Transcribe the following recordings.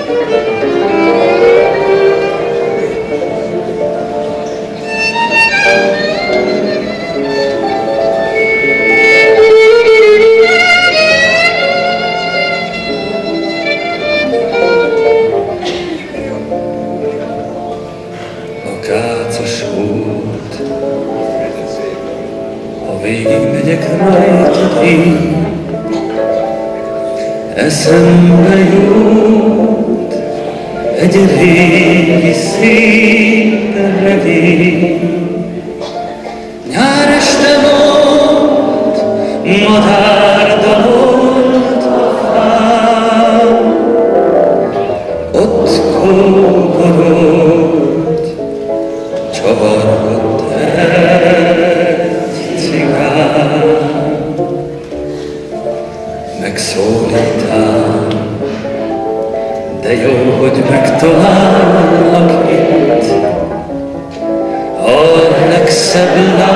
Kácos út, ha végigmegyek rajta én, eszembe jut egy régi szép regény. Nyár este volt, madár dalolt a fán, ott kóborolt, csavargott egy cigán. Megszólítál, de jó, hogy megtalállak itt. A legszebb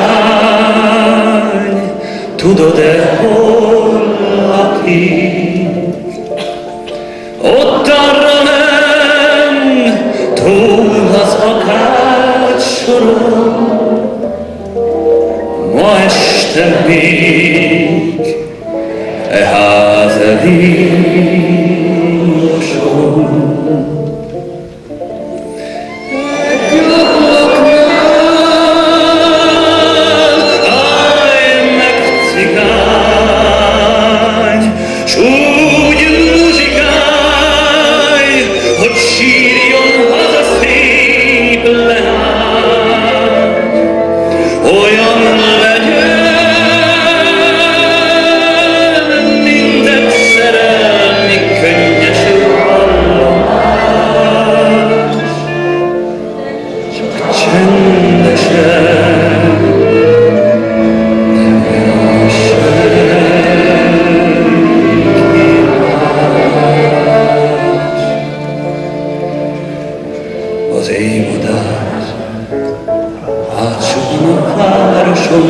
lány, tudod-e, hol lakik? Ott arra nem, túl az akácsoron, ma este még e ház elímoson. Az éjmadár átsúgna a városon,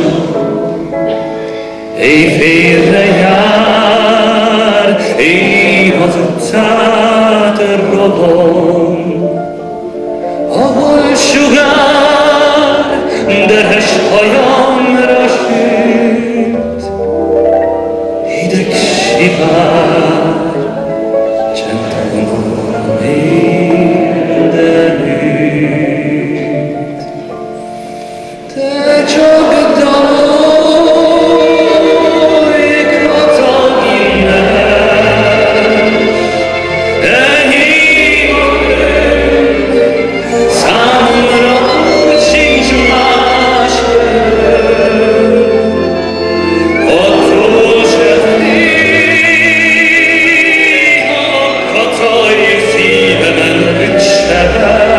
éjfélre jár, év az utcát robon, ahol sugár derhes hajamra süt, hideg sivár, csend vonul mindenütt. Te csak dalolj, Katalin, enyém a könyv, számomra úgy sincs más könyv. Attól se néha Katalin szívemen üt sebel,